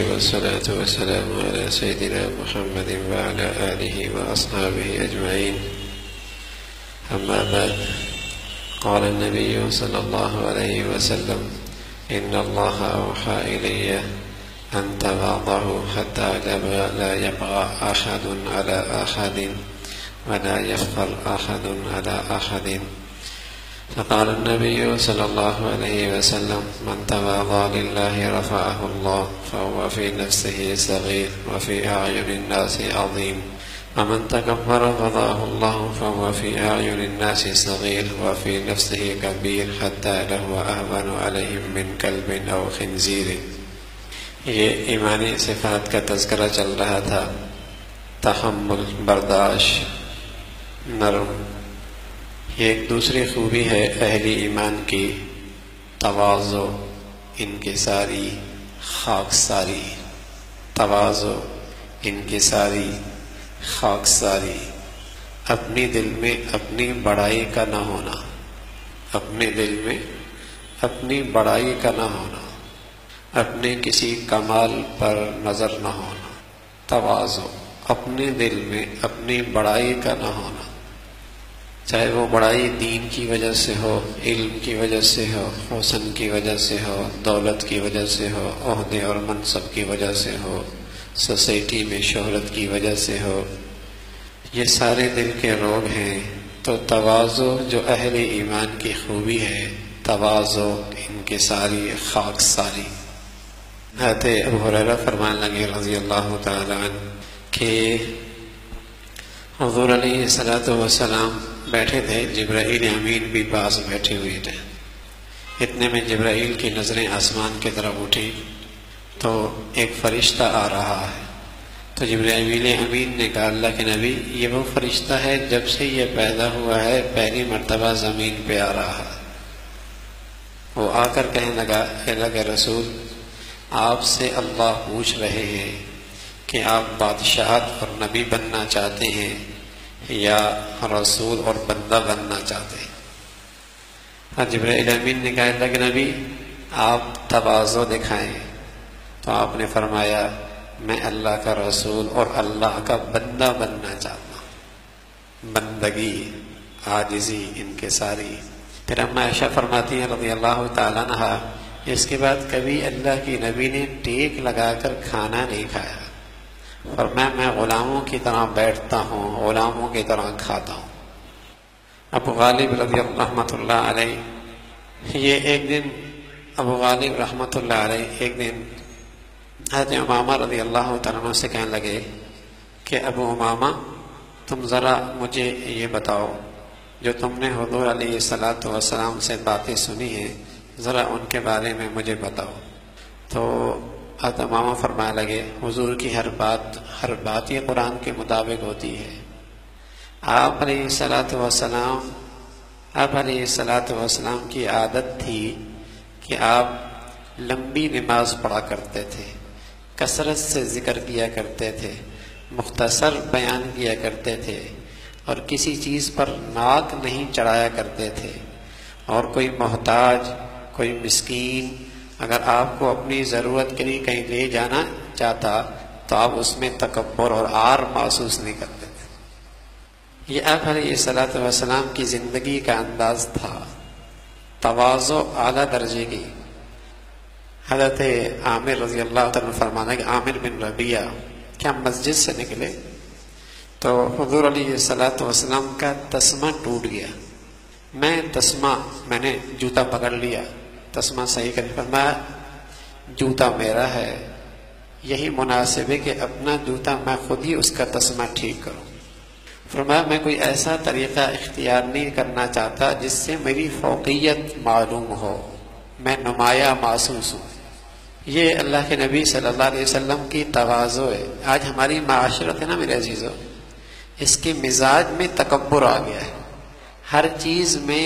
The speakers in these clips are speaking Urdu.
والصلاة والسلام على سيدنا محمد وعلى آله وأصحابه أجمعين. أما بعد، قال النبي صلى الله عليه وسلم: إن الله أوحى إلي أن تواضعوا حتى لا يبغى أحد على أحد ولا يفخر أحد على أحد. فقال النبي صلى الله عليه وسلم: من تواضع لله رفعه الله فهو في نفسه صغير وفي أعين الناس عظيم، ومن تكبر وضعه الله فهو في أعين الناس صغير وفي نفسه كبير حتى له أهون عليهم من كلب أو خنزير. یہ ایمانی صفات کا تذکرہ چل رہا تھا. تحمل، برداشت، نرم. یہ ایک دوسری خوبی ہے اہل ایمان کی، تواضع، انکساری، خاکساری. تواضع، انکساری، خاکساری. اپنی دل میں اپنی بڑائی کا نہ ہونا، اپنے دل میں اپنی بڑائی کا نہ ہونا، اپنے کسی کمال پر نظر نہ ہونا. تواضع، اپنے دل میں اپنی بڑائی کا نہ ہونا، چاہے وہ بڑائی دین کی وجہ سے ہو، علم کی وجہ سے ہو، حسن کی وجہ سے ہو، دولت کی وجہ سے ہو، عہدے اور منصب کی وجہ سے ہو، سوسائٹی میں شہرت کی وجہ سے ہو. یہ سارے دل کے روگ ہیں. تو تواضع جو اہل ایمان کی خوبی ہے، تواضع، انکساری، خاکساری. حضرت ابو ہریرہ فرمانے لگے رضی اللہ تعالی عنہ کہ حضور علیہ الصلوۃ والسلام بیٹھے تھے، جبرائیل امین بھی پاس بیٹھے ہوئے تھے. اتنے میں جبرائیل کی نظریں آسمان کی طرف اٹھی تو ایک فرشتہ آ رہا ہے. تو جبرائیل امین نے کہا: اللہ کے نبی، یہ وہ فرشتہ ہے جب سے یہ پیدا ہوا ہے پہلی مرتبہ زمین پہ آ رہا ہے. وہ آ کر کہنے لگا: اللہ کے رسول، آپ سے اللہ پوچھ رہے ہیں کہ آپ بادشاہت اور نبی بننا چاہتے ہیں یا رسول اور بندہ بننا چاہتے ہیں. جبرائیل امین نے کہا: اللہ کے نبی، آپ تواضع دکھائیں. تو آپ نے فرمایا: میں اللہ کا رسول اور اللہ کا بندہ بننا چاہتا ہوں. بندگی، عاجزی، انکساری. پھر اما عائشہ فرماتی ہیں رضی اللہ تعالیٰ عنہ، اس کے بعد کبھی اللہ کی نبی نے ٹیک لگا کر کھانا نہیں کھایا. فرمایا: میں غلاموں کی طرح بیٹھتا ہوں، غلاموں کی طرح کھاتا ہوں. ابو غالب رضی اللہ رحمۃ اللہ علیہ، یہ ایک دن ابو غالب رحمۃ اللہ علیہ ایک دن حضرت امامہ رضی اللہ تعالیٰ عنہ سے کہنے لگے کہ ابو امامہ، تم ذرا مجھے یہ بتاؤ، جو تم نے حضور علیہ الصلوۃ والسلام سے باتیں سنی ہیں، ذرا ان کے بارے میں مجھے بتاؤ. تو حضرت امامہ فرمانے لگے: حضور کی ہر بات یہ قرآن کے مطابق ہوتی ہے. آپ علیہ الصلوۃ والسلام کی عادت تھی کہ آپ لمبی نماز پڑھا کرتے تھے، کثرت سے ذکر کیا کرتے تھے، مختصر بیان کیا کرتے تھے، اور کسی چیز پر ناک نہیں چڑھایا کرتے تھے. اور کوئی محتاج، کوئی مسکین اگر آپ کو اپنی ضرورت کے لیے کہیں لے جانا چاہتا تو آپ اس میں تکبر اور عار محسوس نہیں کرتے تھے. یہ آپ علیہ الصلوۃ والسلام کی زندگی کا انداز تھا. تواضع اعلیٰ درجے کی. حضرت عامر رضی اللہ تعالیٰ فرمانا کہ عامر بن ربیعہ کیا مسجد سے نکلے تو حضور علیہ الصلوۃ والسلام کا تسمہ ٹوٹ گیا. میں نے جوتا پکڑ لیا، تسمہ صحیح کر فرمایا: جوتا میرا ہے، یہی مناسب ہے کہ اپنا جوتا میں خود ہی اس کا تسمہ ٹھیک کروں. فرمایا: میں کوئی ایسا طریقہ اختیار نہیں کرنا چاہتا جس سے میری فوقیت معلوم ہو، میں نمایاں محسوس ہوں. یہ اللہ کے نبی صلی اللہ علیہ وسلم کی تواضع ہے. آج ہماری معاشرت ہے نا میرے عزیزو، اس کے مزاج میں تکبر آ گیا ہے. ہر چیز میں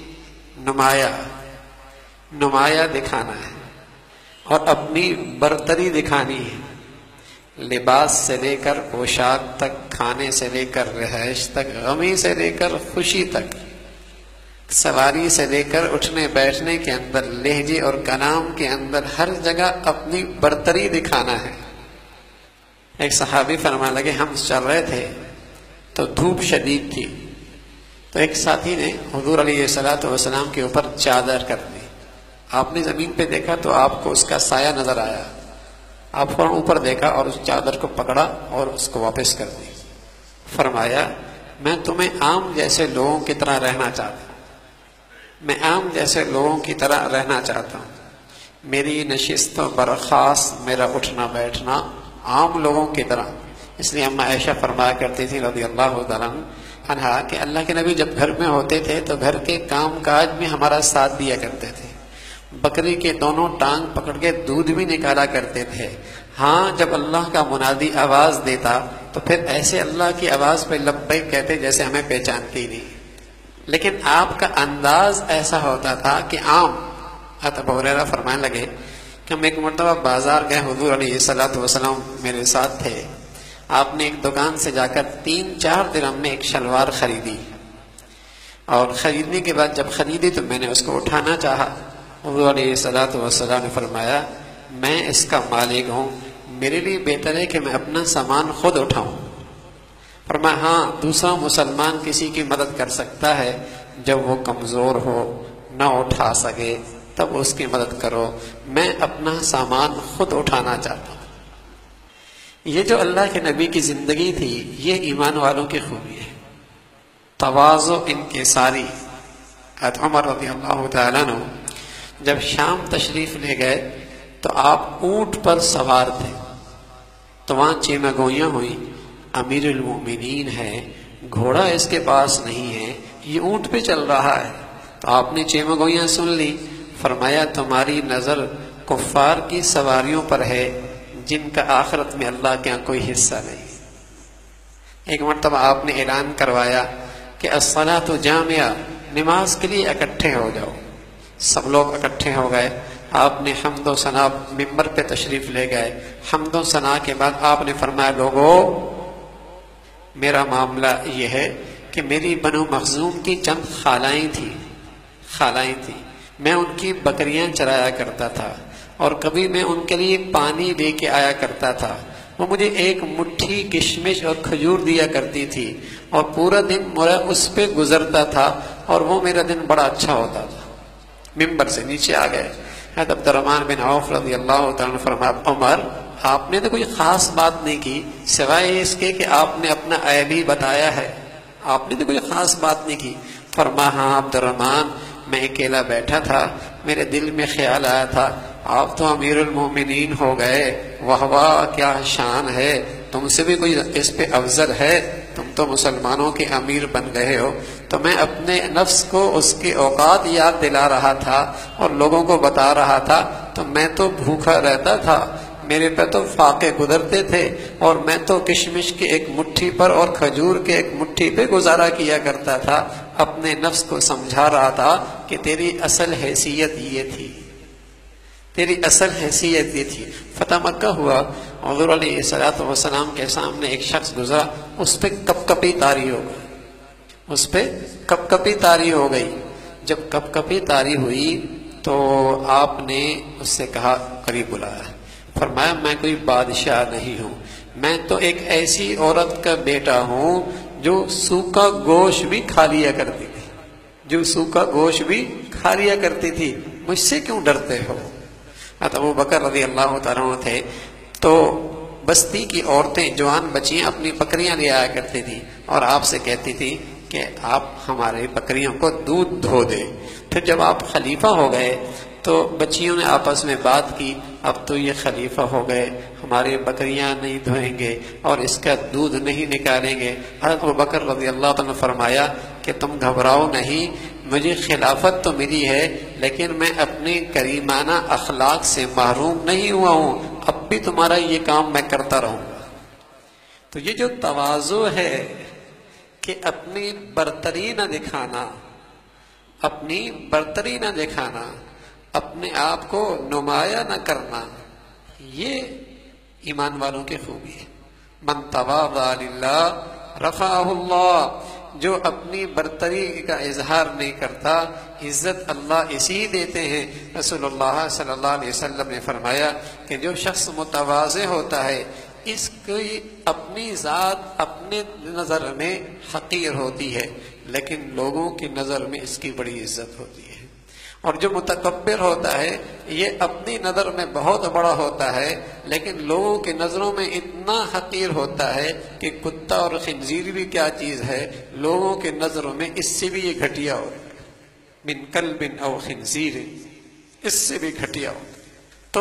نمایاں دکھانا ہے اور اپنی برتری دکھانی ہے. لباس سے لے کر پوشاک تک، کھانے سے لے کر رہائش تک، غمی سے لے کر خوشی تک، سواری سے لے کر اٹھنے بیٹھنے کے اندر، لہجے اور کلام کے اندر ہر جگہ اپنی برتری دکھانا ہے۔ ایک صحابی فرمانے لگے ہم چل رہے تھے تو دھوپ شدید تھی، تو ایک ساتھی نے حضور علیہ الصلوۃ والسلام کے اوپر چادر کر دی۔ آپ نے زمین پہ دیکھا تو آپ کو اس کا سایہ نظر آیا، آپ فوراً اوپر دیکھا اور اس چادر کو پکڑا اور اس کو واپس کر دی۔ فرمایا میں تمہیں عام جیسے لوگوں کی طرح رہنا چاہتا ہوں، میں عام جیسے لوگوں کی طرح رہنا چاہتا ہوں، میری نشست و برخاست، میرا اٹھنا بیٹھنا عام لوگوں کی طرح۔ اس لیے اما عائشہ فرمایا کرتی تھی رضی اللہ تعالیٰ عنہا کہ اللہ کے نبی جب گھر میں ہوتے تھے تو گھر کے کام کاج میں ہمارا ساتھ دیا کرتے تھے، بکری کے دونوں ٹانگ پکڑ کے دودھ بھی نکالا کرتے تھے۔ ہاں جب اللہ کا منادی آواز دیتا تو پھر ایسے اللہ کی آواز پہ لبیک کہتے جیسے ہمیں پہچانتے ہی نہیں، لیکن آپ کا انداز ایسا ہوتا تھا کہ عام۔ ابو ہریرہ فرمانے لگے کہ ہم ایک مرتبہ بازار گئے، حضور علیہ الصلوۃ والسلام میرے ساتھ تھے، آپ نے ایک دکان سے جا کر 3-4 درہم میں ایک شلوار خریدی، اور خریدنے کے بعد جب خریدی تو میں نے اس کو اٹھانا چاہا، حضور علیہ الصلوۃ والسلام نے فرمایا میں اس کا مالک ہوں، میرے لیے بہتر ہے کہ میں اپنا سامان خود اٹھاؤں۔ فرمایا ہاں دوسرا مسلمان کسی کی مدد کر سکتا ہے جب وہ کمزور ہو، نہ اٹھا سکے تب اس کی مدد کرو، میں اپنا سامان خود اٹھانا چاہتا ہوں۔ یہ جو اللہ کے نبی کی زندگی تھی یہ ایمان والوں کی خوبی ہے، تواضع انکساری۔ حضرت عمر رضی اللہ تعالیٰ عنہ جب شام تشریف لے گئے تو آپ اونٹ پر سوار تھے، تو وہاں چیمہ گوئیاں ہوئی، امیر المؤمنین ہے، گھوڑا اس کے پاس نہیں ہے، یہ اونٹ پہ چل رہا ہے۔ تو آپ نے چیمہ گوئیاں سن لی، فرمایا تمہاری نظر کفار کی سواریوں پر ہے جن کا آخرت میں اللہ کے یہاں کوئی حصہ نہیں۔ ایک مرتبہ آپ نے اعلان کروایا کہ الصلاۃ جامعہ، نماز کے لیے اکٹھے ہو جاؤ۔ سب لوگ اکٹھے ہو گئے، آپ نے حمد و ثنا، ممبر پہ تشریف لے گئے، حمد و ثنا کے بعد آپ نے فرمایا لوگو میرا معاملہ یہ ہے کہ میری بنو مخزوم کی چند خالائیں تھیں، میں ان کی بکریاں چرایا کرتا تھا اور کبھی میں ان کے لیے پانی لے کے آیا کرتا تھا، وہ مجھے ایک مٹھی کشمش اور کھجور دیا کرتی تھی اور پورا دن میرا اس پہ گزرتا تھا اور وہ میرا دن بڑا اچھا ہوتا تھا۔ ممبر سے نیچے آ گئے، حضرت عبد الرحمن بن عوف رضی اللہ تعالیٰ فرمایا عمر آپ نے تو کوئی خاص بات نہیں کی سوائے اس کے کہ آپ نے اپنا عیب ہی بتایا ہے، آپ نے تو کوئی خاص بات نہیں کی۔ فرمایا ہاں عبد الرحمن میں اکیلا بیٹھا تھا، میرے دل میں خیال آیا تھا آپ تو امیر المومنین ہو گئے، واہ واہ کیا شان ہے، تم سے بھی کوئی اس پہ افضل ہے، تم تو مسلمانوں کے امیر بن گئے ہو۔ تو میں اپنے نفس کو اس کے اوقات یاد دلا رہا تھا اور لوگوں کو بتا رہا تھا، تو میں تو بھوکا رہتا تھا، میرے پہ تو فاقے گزرتے تھے اور میں تو کشمش کے ایک مٹھی پر اور کھجور کے ایک مٹھی پہ گزارا کیا کرتا تھا، اپنے نفس کو سمجھا رہا تھا کہ تیری اصل حیثیت یہ تھی، تیری اصل حیثیت یہ تھی۔ فتح مکہ ہوا، حضور علیہ الصلوۃ والسلام کے سامنے ایک شخص گزرا، اس پہ کپ کپی طاری ہو گئی، اس پہ کپ کپی طاری ہو گئی۔ جب کپ کپی طاری ہوئی تو آپ نے اس سے کہا، قریب بلایا، فرمایا میں کوئی بادشاہ نہیں ہوں، میں تو ایک ایسی عورت کا بیٹا ہوں جو سوکھا گوشت بھی کھا لیا کرتی تھی، جو سوکھا گوشت بھی کھا لیا کرتی تھی، مجھ سے کیوں ڈرتے ہو؟ ابو بکر رضی اللہ تعالیٰ عنہ تھے، تو بستی کی عورتیں جوان بچیاں اپنی بکریاں لے آیا کرتی تھی اور آپ سے کہتی تھی کہ آپ ہمارے بکریوں کو دودھ دھو دے۔ پھر جب آپ خلیفہ ہو گئے تو بچیوں نے آپس میں بات کی، اب تو یہ خلیفہ ہو گئے، ہماری بکریاں نہیں دھوئیں گے اور اس کا دودھ نہیں نکالیں گے۔ حضرت ابوبکر رضی اللہ عنہ نے فرمایا کہ تم گھبراؤ نہیں، مجھے خلافت تو ملی ہے لیکن میں اپنے کریمانہ اخلاق سے محروم نہیں ہوا ہوں، اب بھی تمہارا یہ کام میں کرتا رہوں گا۔ تو یہ جو تواضع ہے کہ اپنی برتری نہ دکھانا، اپنی برتری نہ دکھانا، اپنے آپ کو نمایاں نہ کرنا، یہ ایمان والوں کی خوبی ہے۔ من تواضع للہ رفعہ اللہ، جو اپنی برتری کا اظہار نہیں کرتا، عزت اللہ اسی دیتے ہیں۔ رسول اللہ صلی اللہ علیہ وسلم نے فرمایا کہ جو شخص متواضع ہوتا ہے اس کی اپنی ذات اپنے نظر میں حقیر ہوتی ہے، لیکن لوگوں کی نظر میں اس کی بڑی عزت ہوتی ہے۔ اور جو متکبر ہوتا ہے یہ اپنی نظر میں بہت بڑا ہوتا ہے، لیکن لوگوں کی نظروں میں اتنا حقیر ہوتا ہے کہ کتا اور خنزیر بھی کیا چیز ہے، لوگوں کی نظروں میں اس سے بھی یہ گھٹیا ہوتا ہے، من کلب او خنزیر، اس سے بھی گھٹیا ہوتا ہے۔ تو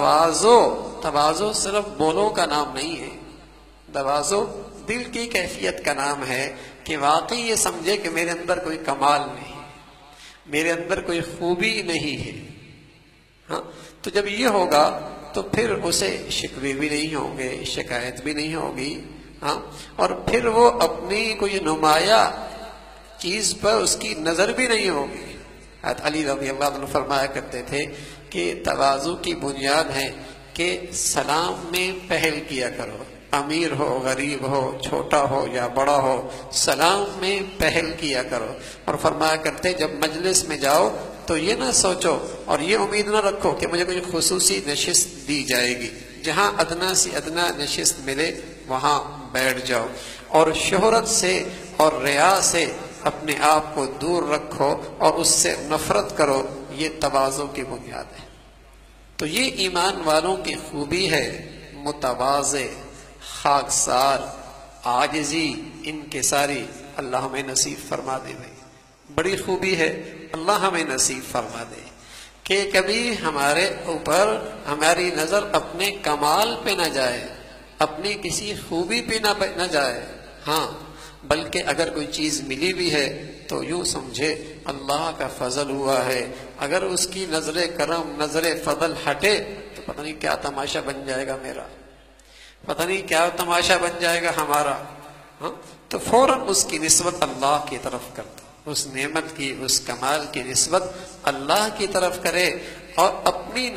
تواضع صرف بولوں کا نام نہیں ہے، تواضع دل کی کیفیت کا نام ہے کہ واقعی یہ سمجھے کہ میرے اندر کوئی کمال نہیں، میرے اندر کوئی خوبی نہیں ہے۔ ہاں، تو جب یہ ہوگا تو پھر اسے شکوے بھی نہیں ہوں گے، شکایت بھی نہیں ہوگی، ہاں، اور پھر وہ اپنی کوئی نمایاں چیز پر اس کی نظر بھی نہیں ہوگی۔ حضرت علی رضی اللہ عنہ فرمایا کرتے تھے کہ تواضع کی بنیاد ہے کہ سلام میں پہل کیا کرو، امیر ہو غریب ہو چھوٹا ہو یا بڑا ہو، سلام میں پہل کیا کرو۔ اور فرمایا کرتے جب مجلس میں جاؤ تو یہ نہ سوچو اور یہ امید نہ رکھو کہ مجھے کوئی خصوصی نشست دی جائے گی، جہاں ادنا سے ادنا نشست ملے وہاں بیٹھ جاؤ، اور شہرت سے اور ریا سے اپنے آپ کو دور رکھو اور اس سے نفرت کرو۔ یہ تواضع کی بنیاد ہے۔ تو یہ ایمان والوں کی خوبی ہے، متواضع، خاکسار، عاجزی، انکساری۔ اللہ ہمیں نصیب فرما دے بھائی، بڑی خوبی ہے، اللہ ہمیں نصیب فرما دے کہ کبھی ہمارے اوپر ہماری نظر اپنے کمال پہ نہ جائے، اپنی کسی خوبی پہ نہ جائے، ہاں، بلکہ اگر کوئی چیز ملی بھی ہے تو یوں سمجھے اللہ کا فضل ہوا ہے۔ اگر اس کی نظر کرم نظر فضل ہٹے تو پتہ نہیں کیا تماشا بن جائے گا میرا، پتہ نہیں کیا تماشا بن جائے گا ہمارا، ہاں، تو فوراً اس کی نسبت اللہ کی طرف کرتا، اس نعمت کی اس کمال کی نسبت اللہ کی طرف کرے، اور اپنی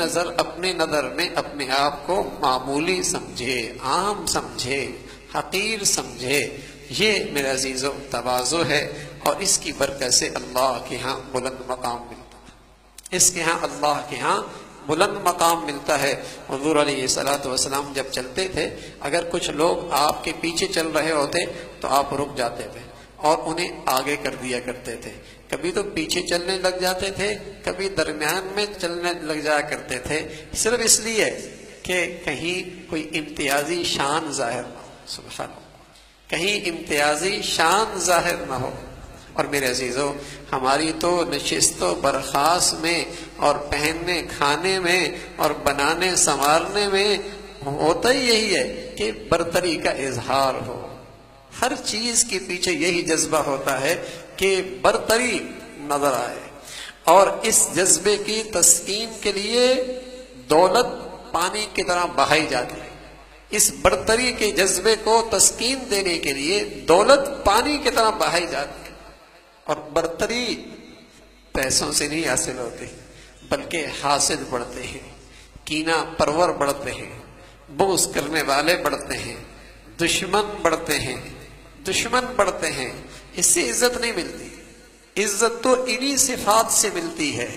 نظر میں اپنے آپ کو معمولی سمجھے، عام سمجھے، حقیر سمجھے۔ یہ میرے عزیزو تواضع ہے، اور اس کی برکت سے اللہ کے ہاں بلند مقام ملتا ہے، اس کے ہاں اللہ کے ہاں بلند مقام ملتا ہے۔ حضور علیہ الصلوۃ والسلام جب چلتے تھے، اگر کچھ لوگ آپ کے پیچھے چل رہے ہوتے تو آپ رک جاتے تھے اور انہیں آگے کر دیا کرتے تھے۔ کبھی تو پیچھے چلنے لگ جاتے تھے، کبھی درمیان میں چلنے لگ جایا کرتے تھے، صرف اس لیے کہ کہیں کوئی امتیازی شان ظاہر نہ ہو، سبحان اللہ، کہیں امتیازی شان ظاہر نہ ہو۔ اور میرے عزیزو، ہماری تو نشست و برخاست میں اور پہننے کھانے میں اور بنانے سنوارنے میں ہوتا ہی یہی ہے کہ برتری کا اظہار ہو۔ ہر چیز کے پیچھے یہی جذبہ ہوتا ہے کہ برتری نظر آئے، اور اس جذبے کی تسکین کے لیے دولت پانی کی طرح بہائی جاتی ہے۔ اس برتری کے جذبے کو تسکین دینے کے لیے دولت پانی کی طرح بہائی جاتی ہے۔ اور برتری پیسوں سے نہیں حاصل ہوتی، بلکہ حاسد بڑھتے ہیں، کینہ پرور بڑھتے ہیں، بغض کرنے والے بڑھتے ہیں، دشمن بڑھتے ہیں، اس سے عزت نہیں ملتی۔ عزت تو انہی صفات سے ملتی ہے،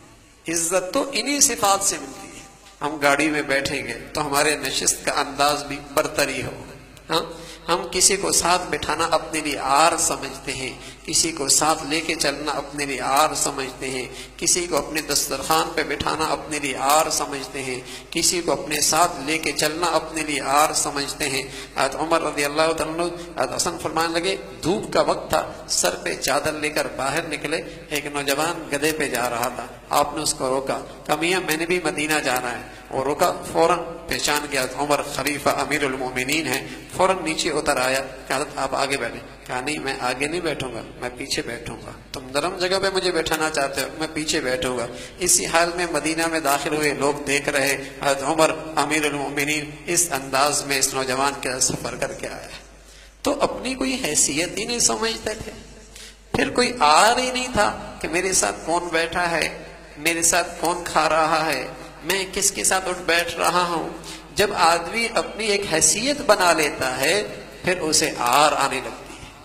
ہم گاڑی میں بیٹھیں گے تو ہمارے نشست کا انداز بھی برتری ہو، ہاں، ہم کسی کو ساتھ بٹھانا اپنے لیے عار سمجھتے ہیں، کسی کو ساتھ لے کے چلنا اپنے لیے عار سمجھتے ہیں، کسی کو اپنے دسترخوان پہ بٹھانا اپنے لیے عار سمجھتے ہیں، کسی کو اپنے ساتھ لے کے چلنا اپنے لیے عار سمجھتے ہیں۔ حضرت عمر رضی اللہ تعالیٰ عنہ، حضرت حسن فرمانے لگے، دھوپ کا وقت تھا، سر پہ چادر لے کر باہر نکلے، ایک نوجوان گدھے پہ جا رہا تھا، آپ نے اس کو روکا، کہا میاں میں نے بھی مدینہ جانا ہے، اور روکا، فوراً پہچان گیا عمر خلیفہ امیر المومنین ہیں، فوراً نیچے اتر آیا کہ حضرت آپ آگے بیٹھیں، کہا نہیں میں آگے نہیں بیٹھوں گا، میں پیچھے بیٹھوں گا، تم نرم جگہ پہ مجھے بیٹھانا چاہتے ہو، میں پیچھے بیٹھوں گا۔ اسی حال میں مدینہ میں داخل ہوئے، لوگ دیکھ رہے حضرت عمر امیر المومنین اس انداز میں اس نوجوان کے سفر کر کے آیا، تو اپنی کوئی حیثیت ہی نہیں سمجھتے تھے، پھر کوئی عار ہی نہیں تھا کہ میرے ساتھ کون بیٹھا ہے، میرے ساتھ کون کھا رہا ہے، میں کس کے ساتھ اٹھ بیٹھ رہا ہوں۔ جب آدمی اپنی ایک حیثیت بنا لیتا ہے پھر اسے عار آنے لگتی ہے،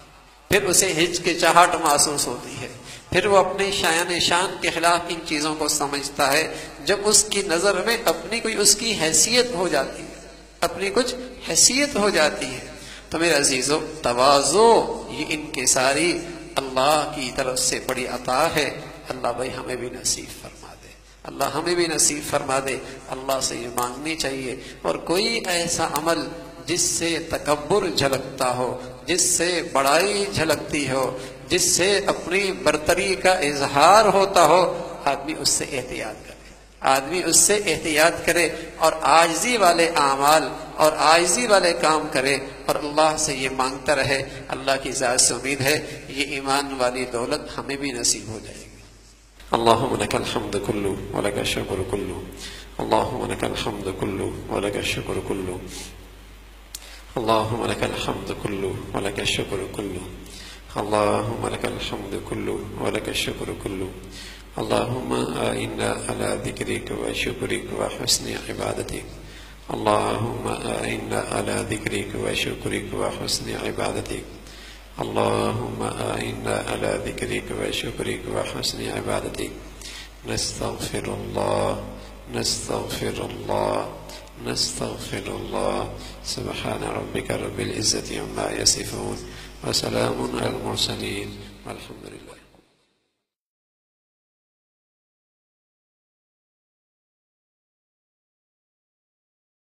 پھر اسے ہچکچاہٹ محسوس ہوتی ہے، پھر وہ اپنے شایان شان کے خلاف ان چیزوں کو سمجھتا ہے، جب اس کی نظر میں اپنی کوئی اس کی حیثیت ہو جاتی ہے، اپنی کچھ حیثیت ہو جاتی ہے۔ تو میرے عزیزو، تواضع یہ انکساری اللہ کی طرف سے بڑی عطا ہے۔ اللہ بھائی ہمیں بھی نصیب فرما دے، اللہ ہمیں بھی نصیب فرما دے۔ اللہ سے یہ مانگنی چاہیے، اور کوئی ایسا عمل جس سے تکبر جھلکتا ہو، جس سے بڑائی جھلکتی ہو، جس سے اپنی برتری کا اظہار ہوتا ہو، آدمی اس سے احتیاط کرے، آدمی اس سے احتیاط کرے، اور عاجزی والے اعمال اور عاجزی والے کام کرے، اور اللہ سے یہ مانگتا رہے۔ اللہ کی ذات سے امید ہے یہ ایمان والی دولت ہمیں بھی نصیب ہو جائے گی۔ اللهم لك الحمد كله ولك الشكر كله، اللهم لك الحمد كله ولك الشكر كله، اللهم لك الحمد كله ولك الشكر كله، اللهم لك الحمد كله ولك الشكر كله، اللهم أعنا على ذكرك وشكرك وحسن عبادتك، اللهم أعنا على ذكرك وشكرك وحسن عبادتك، اللهم أعنا على ذكرك وشكرك وحسن عبادتك۔ نستغفر الله نستغفر الله نستغفر الله، سبحان ربك رب العزة عما يصفون، وسلام على المرسلين، والحمد لله۔